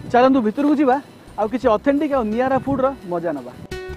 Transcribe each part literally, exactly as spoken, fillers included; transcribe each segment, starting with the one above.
चलतु भितर को जावा आ किसी ऑथेंटिक आ नियारा फूड रो मजा नबा।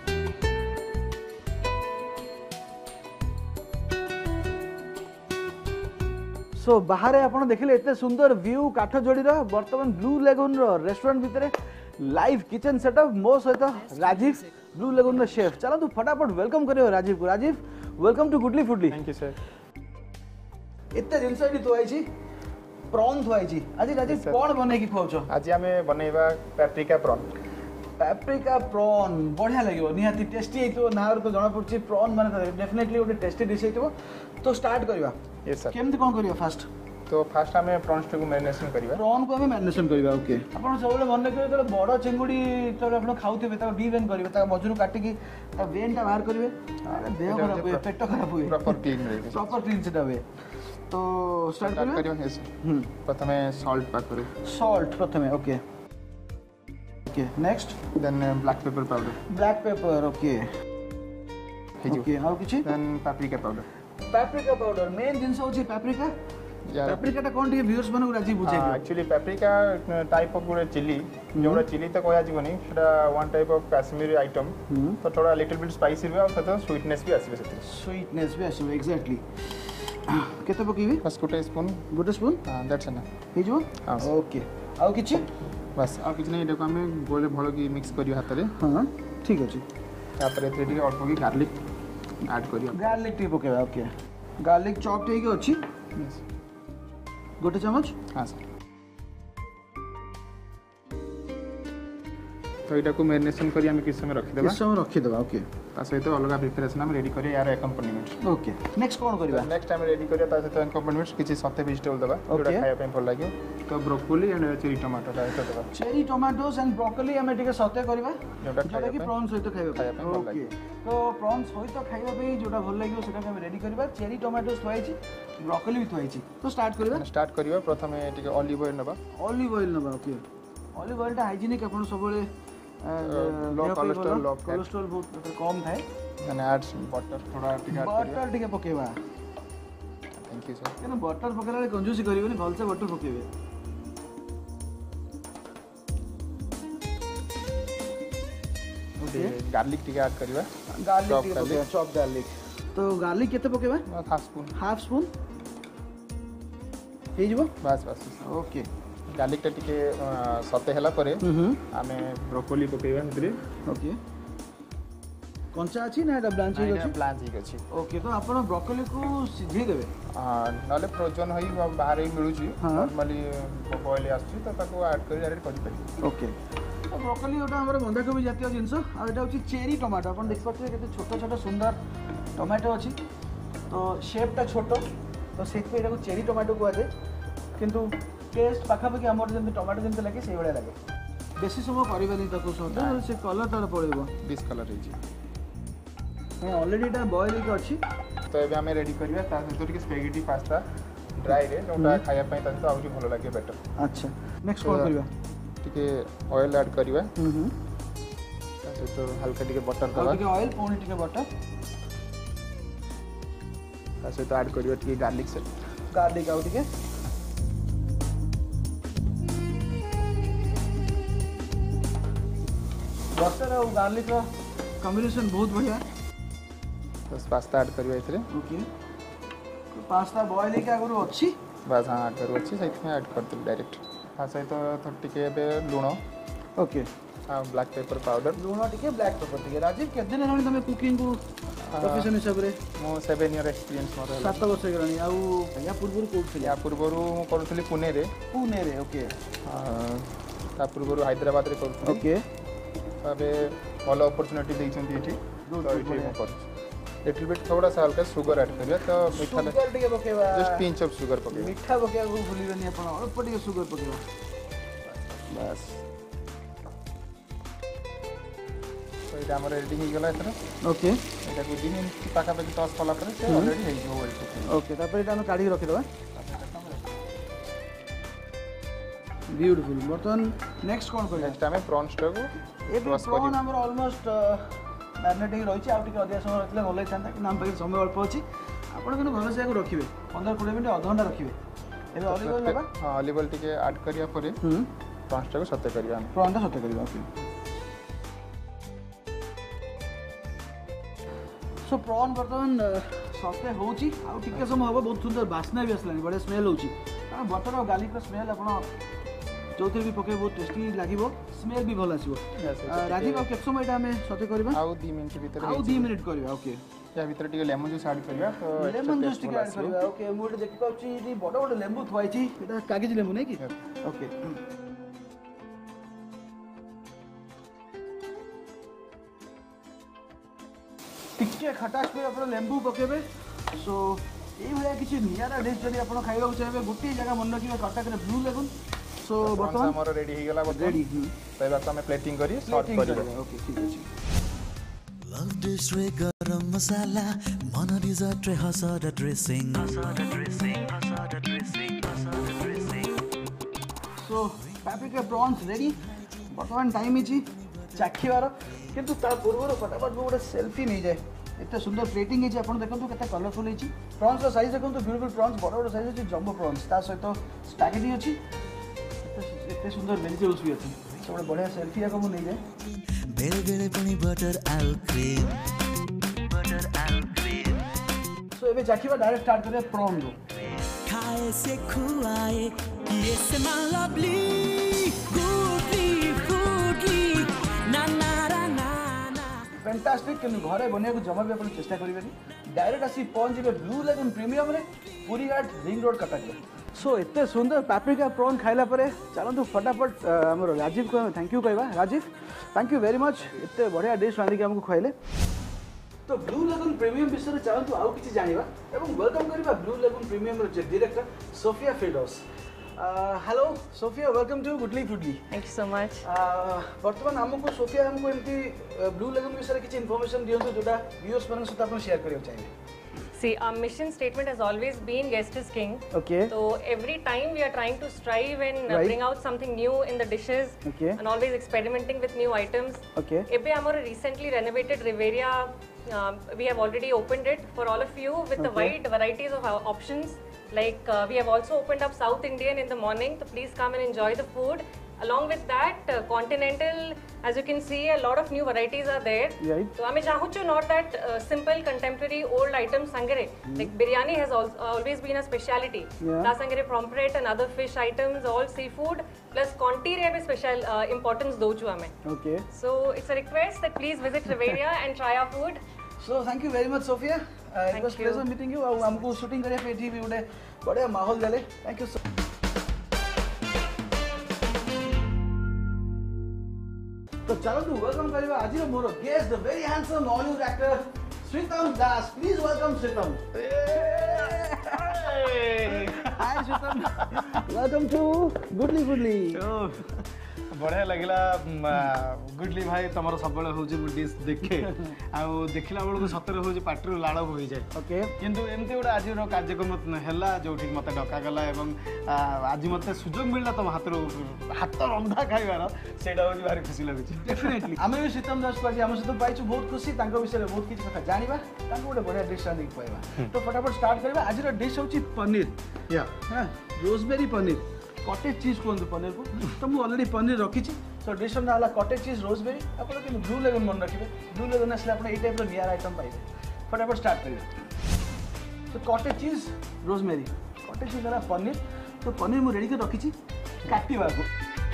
सो बाहर आपन देखिले एते सुंदर व्यू काठ जोड़ी रो वर्तमान ब्लू लेगून रो रेस्टोरेंट भितर लाइव किचन सेटअप मो सहित राजीव ब्लू लेगून रो शेफ। चलतु फटाफट वेलकम करियो राजीव को। Rajeev welcome to goodly foodly. Thank you sir. एते जिंस एटी तो आइची प्रॉन तो आइची आज राजीव कोन बने की खाउछो? आज हमें बनेबा पेप्रिका प्रॉन। पेप्रिका प्रॉन बढ़िया लगे निहाती टेस्टी हेतो नार तो जणा पड़ची प्रॉन माने डेफिनेटली ओटे टेस्टी डिश हेतो। तो स्टार्ट करबा। Yes sir. केमति कोन करियो फास्ट? तो फास्ट हमें प्रॉन्स को मैरिनेशन करबा। प्रॉन को हमें मैरिनेशन करबा। ओके आपण सबले मन करे तो बड़ चिंगुडी तो आपण खाउथिबे ता डीवेन करबे ता मजरू काटी की ता वेन ता बाहर करबे अरे देह खराब होय पेट खराब होय प्रॉपर क्लीन रहे प्रॉपर क्लीन सेटा होय। तो स्टार्ट करियो। यस हम प्रथमे सॉल्ट पाक करू। सॉल्ट प्रथमे okay okay next then black pepper powder. Black pepper okay okay हाउ किछि then paprika powder. Paprika powder main जिंस होछि पेप्रिका। पेप्रिका टा कोन टी व्यूअर्स मानु राजी बुझे एक्चुअली पेप्रिका टाइप ऑफ गुडे चिली जोड़ा चिली तो कोया जीवनी सेटा one type of Kashmiri item तो थोड़ा लिटिल बिट स्पाइसी भी और साथ स्वीटनेस भी आसीबे सेते स्वीटनेस भी आसीबे एग्जैक्टली। केते पकीबी? बस गुटे स्पून गुटे स्पून हां दैट्स एना हे जो ओके आउ किछि बस आ किछ नै देखो हमें गोले भलो की मिक्स करियो हाथ रे। हां ठीक अछि। तापर एते टिके अल्प की गार्लिक ऐड करियो। गार्लिक टी पकेबा ओके गार्लिक चॉप ठीक अछि गोटे चम्मच। हाँ सर। तो एटा को मैरिनेशन करी हम किस समय रखि देबा। किस समय रखि देबा ओके। ता सहित अलग प्रिपरेशन हम रेडी करिया यार अकम्पनीमेंट। ओके नेक्स्ट कोन करिबा? नेक्स्ट टाइम रेडी करिया ता सहित अकम्पनीमेंट किछि सते वेजिटेबल देबा जोटा खाया पे भल लागियो। तो ब्रोकोली एंड चेरी टमाटो ता सहित देबा। चेरी टमाटोस एंड ब्रोकोली हम टिके सते करिबा जोटा जोटा कि प्रॉन सहित खाइबा खाया पे भल लागियो। तो प्रॉन सहित खाइबा पे जोटा भल लागियो सेटा हम रेडी करिबा। चेरी टमाटोस थुआइछि ब्रोकोली भी थुआइछि। तो स्टार्ट करिबा। स्टार्ट करियो प्रथमे टिके ऑलिव ऑयल नबा। ऑलिव ऑयल नबा ओके। ऑलिव ऑयल टा हाइजीनिक अपन सबले लो कोलेस्ट्रॉल लो कोलेस्ट्रॉल बहुत कम थाए। देन ऐड बटर थोड़ा टिके ऐड करियो। बटर टिके पकेबा। Thank you sir. केना बटर पकेला कंजूसी करिवनी भल से बटर पकेबे। ओके गार्लिक टिके ऐड करिवा। गार्लिक टिके पकेबा चॉप गार्लिक। तो गार्लिक केते पकेबा? Half spoon. हाफ स्पून हे जीवो बस बस ओके। गार्लिक टा टिके सते हला परे आमे ब्रोकोली पकेबा हितरे। ओके कंचा अछि ना एटा ब्लांच ही अछि? ब्लांच ही अछि। ओके तो आपण ब्रोकोली को सिझे देबे। हां नाले फ्रोजन होई बाहर ही मिलु छी नॉर्मली बॉयल आछि तो ताको ऐड करि डायरेक्ट करि पारि। ओके तो ब्रोकोली ओटा हमर बंधा कोबी जातीय जिंस आ एटा अछि चेरी टमाटो। आपण देख पाछे केते छोट छोट सुंदर टमाटो अछि। तो शेप ता छोटो तो सेत पे एटा को चेरी टमाटो को आजे किंतु टेस्ट पाखापाखि आम जमी टमाटो जमी लगे से भाया लगे। बेसी समय करवानी ताको सदा से कलर तार पड़ेबो डिस कलर हे हां ऑलरेडी एटा बॉयल ही अछि। तो एबे हमें रेडी करबा ता सहित टिके स्पैगेटी पास्ता ड्राई रे जोटा खाया पई ता आउरी भलो लागे बेटर। अच्छा नेक्स्ट कोन करबा? टिके ऑयल ऐड करबा। हम हम ता तो हल्का टिके बटर दबा। टिके ऑयल पोनी टिके बटर ता सहित ऐड करबा टिके गार्लिक से गार्लिक आउ टिके बटर और गार्लिक का कॉम्बिनेशन बहुत बढ़िया। बस पास्ता ऐड करियो इतरे। ओके तो पास्ता बॉयल के आगु अछि बस हां ऐड करू अछि सहित में ऐड कर दे डायरेक्ट। हां सहित तो थोड़ी के बे लूण। ओके हां ब्लैक पेपर पाउडर लूण टिके ब्लैक पेपर टिके। राजीव के दिन रहनी तमे कुकिंग को प्रोफेशन हिसाब रे? मो सेवन ईयर एक्सपीरियंस मोर सात वर्ष गरणी। आ या पूर्व कोठली? या पूर्व मु करथली पुणे रे। पुणे रे ओके। हां ता पूर्व हैदराबाद रे करथली। ओके अबे भल अपॉर्चुनिटी देइछंती एठी तो एठी मो कर लिटिल बिट थोड़ा सा हल्का शुगर ऐड करिया तो मीठा शुगर टिके पकेबा। जस्ट पिंच ऑफ शुगर पकेबा। मीठा पकेबा को भूलिबेनी आपण अल्प टिके शुगर पकेबा बस। तो एटा हमर रेडी हो गेला एथरा। ओके एटा को दिन पाका पाकी टॉस कला पर से ऑलरेडी हे जो वेल। ओके तापर एटा हम काढी रखि देबा। ब्यूटीफुल बर्तन नेक्स्ट कोन करिया? नेक्स्ट हमें प्रॉन्स को ए प्रॉन हमर ऑलमोस्ट मैरिनेट रही है। आगे अधिक समय रखले भल होता कि नाम पाखे समय अल्प अच्छी आपड़ कि भल से रखिए पंद्रह कोड़े मिनट अध घंटा रखिए। ऑलिव ऑयल हाँ ऑलिव ऑयल टिके ऐड करिया परे प्रॉन्स को सते करिया प्रॉन्स सते करिया ओके सो प्रॉन बर्तमान सते होची आ टिके समय हो बहुत सुंदर बास्ना भी आसलानी बड़े स्मेल होची कारण बटर और गार्लिक स्मेल आपण जो भी पके बहुत टेस्टी लागिवो स्मेल भी भल आसीबो राजीव आ केत समय हमें सते करबा आ दो मिनिट भीतर आ दो मिनिट करबा ओके या भीतर टिके लेमन जूस ऐड करबा तो लेमन जूस टिके ऐड करबा ओके मोड देखि पाउची इदी बड़ बड़ लेंबू थवाइची एटा कागज लेंबू नै कि ओके टिके खटास पे अपन लेंबू पकेबे सो एई भलिया किछि नियारा डिश जदि अपन खाइबा चाहबे गुटी जगह मन रखिबे कटक रे ब्लू लेगन सो बर्तमान हमर रेडी हे गेला रेडी तै बात हमें प्लेटिंग करी सर्व करी ओके ठीक अछि Love dish रे गरम मसाला मन डिजर्ट रे हसड ड्रेसिंग हसड ड्रेसिंग हसड ड्रेसिंग हसड dressing so paprika prawns ready बर्तमान टाइम इछि चाखिवार किंतु ता पूर्व फटाफट गोटे सेल्फी नहीं जाए एत सुंदर प्लेटिंग है अपन देखो केते कलरफुल है प्रॉन्स साइज देखो ब्यूटीफुल प्रॉन्स बड़ बड़ साइज है जम्बो प्रॉन्स ता सहित स्पैगेटी अछि एत सुंदर वेजिटेबल्स भी अछि सब बढ़िया सेल्फी को नहीं जाए बेले बेले पनि बटर आलू क्रीम बटर आलू क्रीम सो एबे चाखिबा डायरेक्ट स्टार्ट करे प्रॉन रो खाए से खुआए ये स्मेल लवली गुडली फूडली ना ना ना ना फैंटास्टिक कि घरे बनिया को जमा भी अपन चेष्टा करिबेनी डायरेक्ट आसी पहुंच जेबे ब्लू लेगन प्रीमियम रे Puri Ghat ring road Cuttack so एते सुंदर पाप्रिका प्रॉन खाइला परे चलंतु फटाफट हमर राजीव को थैंक यू कहबा Rajeev thank you very much एते बढ़िया डिश रांधी के हमको खइले तो ब्लू लेगन प्रीमियम विषय चलंतु आउ किछि जानिबा एवं वेलकम करबा ब्लू लेगन प्रीमियम रो director Sofia Firdaus hello Sofia welcome to goodly foodly thank you so much वर्तमान हमको सोफिया हमको एमती ब्लू लेगन विषय किछि इन्फॉर्मेशन दियंतु जोटा व्यूअर्स मन सहित आपण शेयर करियो चाहिए See, our mission statement has always been guest is king. Okay. So every time we are trying to strive and uh, Right. bring out something new in the dishes. Okay. And always experimenting with new items. Okay. Ebbe our recently renovated Riveria, uh, we have already opened it for all of you with the Okay. wide varieties of our options. Like uh, we have also opened up South Indian in the morning, so please come and enjoy the food. Along with that, uh, continental, as you can see, a lot of new varieties are there. Right. So, I चाहूँ not that uh, simple, contemporary, old items sangare. Mm. Like biryani has al always been a speciality. Yeah. Ta sangare pomfret and other fish items, all seafood. Plus, conti re bhi special uh, importance do chu hame. Okay. So, it's a request that please visit Riveria and try our food. So thank you very much, Sophia. Uh, it Thank was you. pleasure meeting you. और हमको shooting करे पे भी उड़े बड़े माहौल देले. Thank you so. तो चलो तू वेलकम करिबा आज रो मोर guest the very handsome Bollywood actor Sritam Das. Please welcome Sritam. Hi Sritam. Welcome to goodly foodly. बढ़िया लगिला गुडली भाई तुम सब डिश देखे आउ देखला बेलू सतरे हूँ पार्टी लाड़ हो जाए. ओके. किंतु एमती गोटे आज कार्यक्रम है जो मत डकागला आज मत सुजोग मिलला तुम हाथ हाथ रंधा खाइबार से भारी खुशी लगे. डेफिनेटली आम भी श्रीतम दास को आज आम सहित पाइछु बहुत खुशी. विषय बहुत किसी कथा जाना गोटे बढ़िया डिश रांधिक पाइबा. तो फटाफट स्टार्ट करवा. आज डिश हूँ पनीर. या हाँ रोजबेरी पनीर कटेज चीज कहते पनीर को. तो मुझे अलरेडी पनीर रखी. सो डिश ना कटेज चीज रोजबेरी. आप ब्लू लेगन मन रखिए. ब्लू लेगन आसले आप टाइप नियर आइटम पाइबे. फटाफट स्टार्ट करेंगे. तो कटेज चीज रोजमेरी कटेज चीज है पनीर. तो पनीर मुझे रेडी कर रखी काटा को.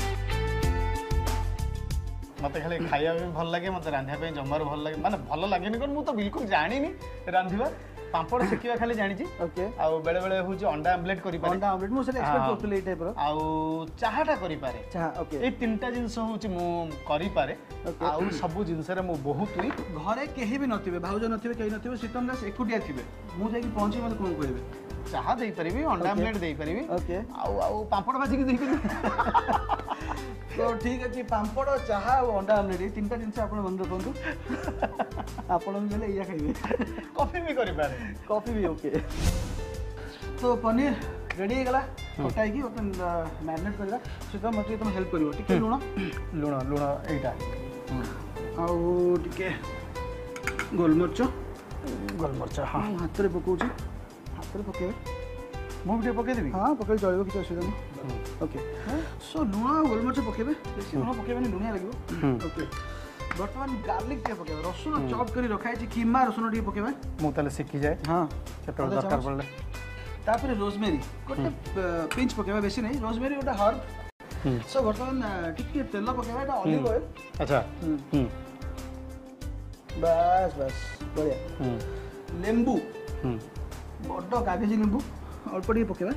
मत खाली खाया भी भल लगे मत रांधिया जमार भल लगे माने भल लगे कौन मुझे बिल्कुल जानी रांधिबा. पांपड़ सेकिबा खाली जानिछि. ओके. आ बेले बेले होची अंडा आमलेट करि पारे. अंडा आमलेट मु से एक्सपेक्ट करथले ए टाइप रो. आ चाहाटा करि पारे. चाहा ओके. ए तीनटा जिंस होची मु करि पारे. आ सब जिंस रे मु बहुत ही घरे केही भी नथिबे भाउज नथिबे केही नथिबे श्रीतम दास एकुटिया थिबे. मु जाई पहुंची मते कोन कहबे चाहा दे परिबी अंडा आमलेट दे परिबी. ओके. आ आ पांपड़ भाजी के दे परिबी. तो ठीक अच्छे पांपड़ चाहा और अंडा आमलेट ये तीन जिन आप मन रखु. आप या खाइबे. कॉफी भी करि पारे. कॉफी भी ओके. तो पनीर रेडी गला फटाई की अपन मैरिनेट करला. श्रीतम मत तुम हेल्प करिवो टिके लुण लुण लुण एटा आउ टिके गोलमरच गोलमरच. हाँ हाथ रे पकाउची. हाथ रे पकेबे. मु भी पके देबी. हाँ पकड़ चलिए किसी असुविधा नहीं. ओके सो लुण गोलमरिच पकेबे बेसी लुण पकेबेनी लुणिया लागबो ओके बर्तमान गार्लिक टे पकेबे रसुन चॉप करी रखा है कीमा रसुन टे पकेबे मु ताले सिखी जाए हां केतल दरकार पड़ले तापर रोजमेरी गोटे पिंच पकेबे बेसी नहीं रोजमेरी गोटे हर्ब सो बर्तमान टिके तेल पकेबे एटा ऑलिव ऑयल अच्छा हम्म बस बस बढ़िया लेंबू बड़ कागज लेंबू अल्प टे पकेबा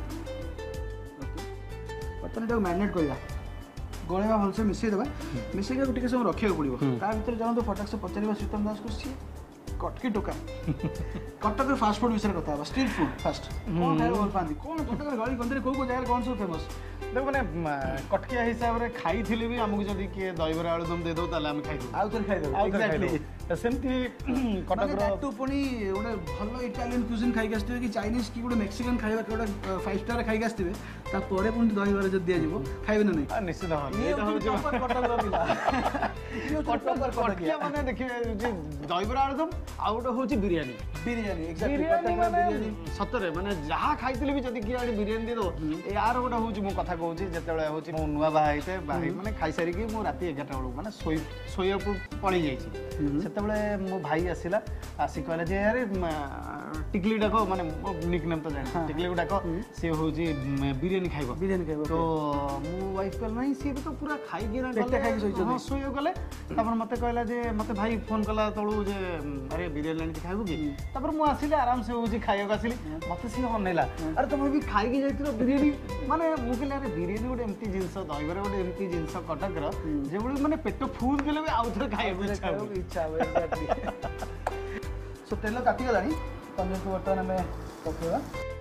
बर्तमान एटा मैरिनेट करबा गोलेवा भलसे मिसई देबा मिसई के टिके समय रखिया पड़िबो ता भीतर जानो तो फटाक से पचारिबा सीतम दास को सी कटकी टोका कटक फास्ट फूड विषय कथा स्ट्रीट फूड फास्ट कौन खाए बोल पाती कौन कटक गली गंदरी को को जगह कौन सब फेमस देख माने कटकिया हिसाब रे खाई थिले भी हमकु जदी के दहीबरा आलुदम दे दो ताले हम खाइ दो आउ तर खाइ दो एग्जैक्टली सेमती कटक रो टू पुनी ओडे भलो इटालियन क्यूजिन खाइ गस्ते कि चाइनीज की ओडे मेक्सिकन खाइबा के ओडे फाइव स्टार खाइ गस्ते ता परे पुनी दहीबरा जदी दिया जिवो खाइबे ना नहीं निश्चित भाव ये हो जो कटक रो पिला ये कटक कटकिया माने देखिए जे दहीबरा आलुदम आ ओडे होची बिरयानी बिरयानी एक्जेक्टली बिरयानी माने सतरे माने जहा खाइतिले भी जदी किया बिरयानी दे दो यार ओडा होची मो कथा कहूची जेतेबेले होची मो नुवा बाहा हिते बाही माने खाइ सारी की मो राती एगारटा बेलू माने सोई सोयपुर पळी जाईची सेतेबेले मो भाई आसिला आसी कहले जे यार टिकली डाको माने निक नेम तो जाने टिकली डाको से होची बिरयानी खाइबो बिरयानी खाइबो तो मो वाइफ कहल नहीं से तो पूरा खाइ गिरा पेटे खाइ सोई हां सोयो गले तापर मते कहला जे मते भाई फोन कला तळू जे अरे बिरयानी लानी खाइबो की तापर मु आसिले आराम से होची खाइयो आसिली मते से हनेला अरे तुम भी खाइ के जाइतिरो बिरयानी माने मु कहले अरे बिरयानी गोटे एमती जिंस दहीबरा गोटे एमती जिंस कटक रो जे बळे माने पेट फुल गेले भी आउ थरे खाइबो इच्छा इच्छा हो एक्जेक्टली सो तेल काटी गलानी पनीर को बर्तमान में पकेवा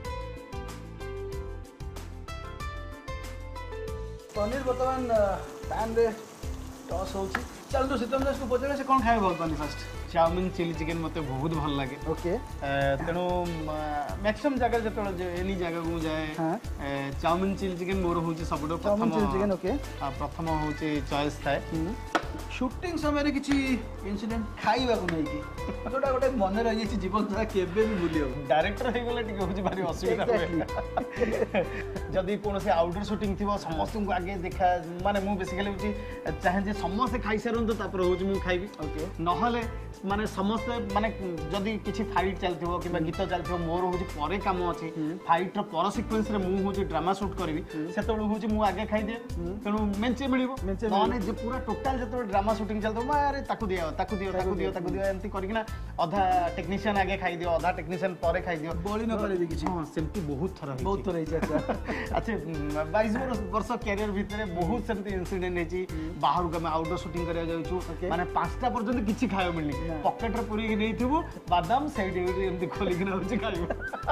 पनीर बर्तमान पैन रे टॉस होची चल तो सीतम दास को पचले से कोन खाइबो paneer first chowmein chilli chicken मते बहुत भल लागे ओके तेनो मैक्सिमम जगह जतळ एनी जगह को जाए चाउमिन चिली चिकन मोर होची सबडो प्रथम चिली चिकन ओके प्रथम होची चॉइस थाए शूटिंग समय किसी इंसिडेंट खाइबा को नहीं कि जोटा गोटे मन रही जाई जीवन सारा केबे भी भूलियो डायरेक्टर हे गले टिके होची भारी असुविधा होय जदी कोन से आउटडोर शूटिंग थिबो समस्त को आगे देखा माने मु बेसिकली होची चाहे जे समस्त खाइ सारन तो तापर होची मु खाइबी ओके नहले माने समस्त माने जदी किछि फाइट चलथिबो किबा गीत चलथिबो मोर होची परे काम अछि फाइट रो पर सीक्वेंस रे मु होची ड्रामा शूट करबी सेतबेले होची मु आगे खाइ दे तणु मेंचे मिलिबो माने जे पूरा टोटल जतो ड्रामा शूटिंग चलतो मारे ताकू दियो ताकू दियो ताकू दियो ताकू दियो एमती करिकना आधा टेक्नीशियन आगे खाइ दियो आधा टेक्नीशियन परे खाइ दियो बोली न करे किछि हां सेमती बहुत थरा बहुत थरा हिच अच्छा अच्छा बाईस वर्ष कैरियर भितरे बहुत सेमती इंसिडेंट हेची बाहर को मैं आउटडोर शूटिंग करिया जाउछु माने पांचटा पर्यंत किछि खायो मिलनी पॉकेट रे पूरी नै थिबो बादाम साइड एमती खोली कि होची खाइबो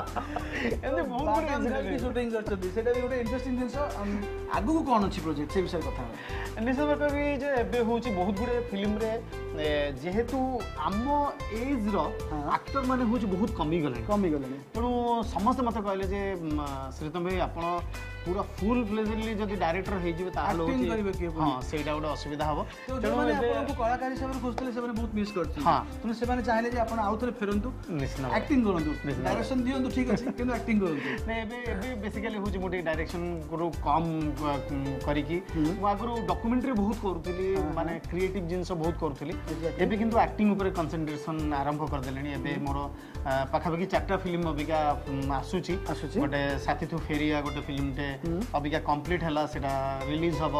एमती बहुत बड़ इंसिडेंट शूटिंग करछथि सेटा भी गोटे इंटरेस्टिंग जिंस आगु को कोन अछि प्रोजेक्ट से विषय कथा निश्चित भाव भी जे एबे होची बहुत गुडे फिल्म रे जेहेतु आम एज रो एक्टर माने होची बहुत कमी गले कमी गले तेणु समस्त मत कहले जे श्रीतम भाई आपण पूरा फुल फ्लेजली जदि डायरेक्टर हे जिवे ताहले होची हां सेटा गोटे असुविधा हबो तेणु माने आपण को कलाकार हिसाब रे खोजतले से बहुत मिस करथि हां तुम से माने चाहिले जे आपण आउथरे फेरंतु निश्चित एक्टिंग करंतु डायरेक्शन दियंतु ठीक अछि किंतु एक्टिंग करंतु नै एबे एबे बेसिकली होची मोटी डायरेक्शन करू कम करी की मु आगरो डॉक्यूमेंटरी बहुत करूथली माने क्रिएटिव जिंस बहुत करूथली एबे किंतु एक्टिंग ऊपर कंसंट्रेशन आरंभ कर देलेनी एबे मोर पाखापाखि चारटा फिल्म अबिका आसुची गोटे साथी थु फेरिया गोटे फिल्म टे अबिका कंप्लीट हला सेटा रिलीज हबो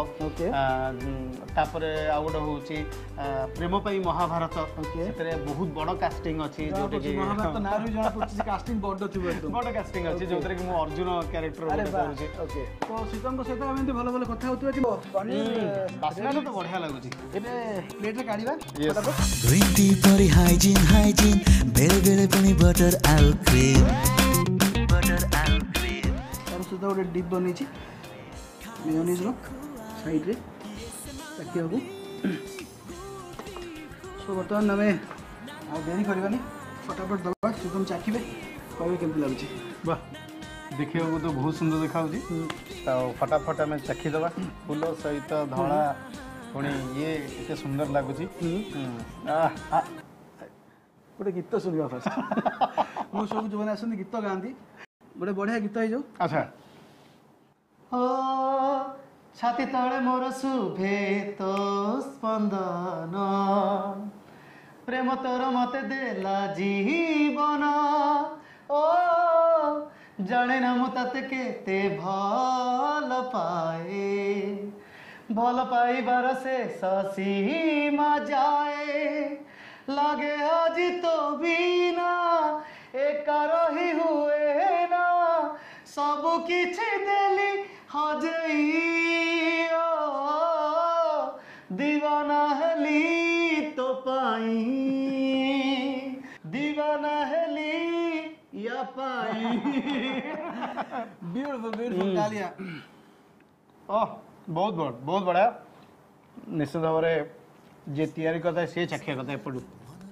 तापरे आ गोटे होची प्रेम पई महाभारत सेतरे बहुत बड़ कास्टिंग अछि जोटे कि महाभारत ना रही जणा पछि कास्टिंग बड़ थिबो एकदम बड़ कास्टिंग अछि जोतरे कि मु अर्जुन कैरेक्टर गोटे करूची ओके तो सीतम को सहित हम एंती भलो भलो कथा होतबा कि पनीर बासना तो बढ़िया लागुची एबे प्लेट रे काढीबा ग्रीन टी परी हाइजीन हाइजीन बेले बेले पुनी बटर आलू क्रीम बटर आलू क्रीम तार सुधा गोटे डिप बनी मेयोनीज रो साइड रे ताकि हबो सो बर्तमान नमे आ देरी करबानी फटाफट दबा सुगम चाखिबे कहबे केमति लागुची वाह देखियो तो बहुत सुंदर देखाउची तो फटाफट हमें चखी दबा फूल सहित धला पुणी ये इतने सुंदर लगुच गोटे गीत शुणा फास्ट मो सब जो मैंने आसती गीत गाँधी गोटे बढ़िया गीत हो अच्छा ओ छाती तले मोर शुभे तो स्पंदन प्रेम तोर मते देला जीवन ओ जाने ना मु तते केते भल पाए भल पाइबार से सीमा जाए लगे आज तो बिना एका रही हुए ना सब किछि देली हजई दीवाना हेली तो पाई दीवाना हेली या पाई ब्यूटीफुल ब्यूटीफुल डालिया ओह बहुत बड़ बहुत बड़ा निश्चित भाव में जे तैयारी करता है से चखिया करता है पड़ू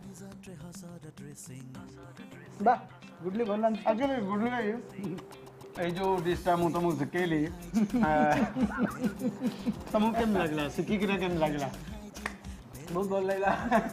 बा गुडली भल एक्चुअली गुडली भाई এই जो डिशटा मु तुमको शिखेली तुमको केम लगला शिखी कि केम लगला बहुत भल लगला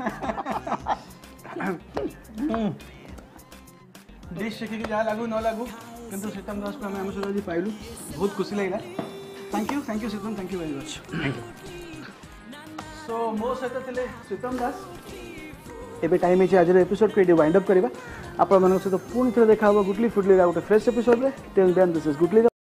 डिश शिखिकी जहाँ लागू न लागू किंतु सीतम दास को आम सहित आज पाइलु बहुत खुशी लगला thank you thank you Sritam thank you very much thank you सो मो सहित थे सीतम दास एबे टाइम है आज एपिसोड को ये वाइंड अप करवा आपण मन सहित पुणी थे देखा गुटली फुटली गोटे fresh episode till then this is गुटली।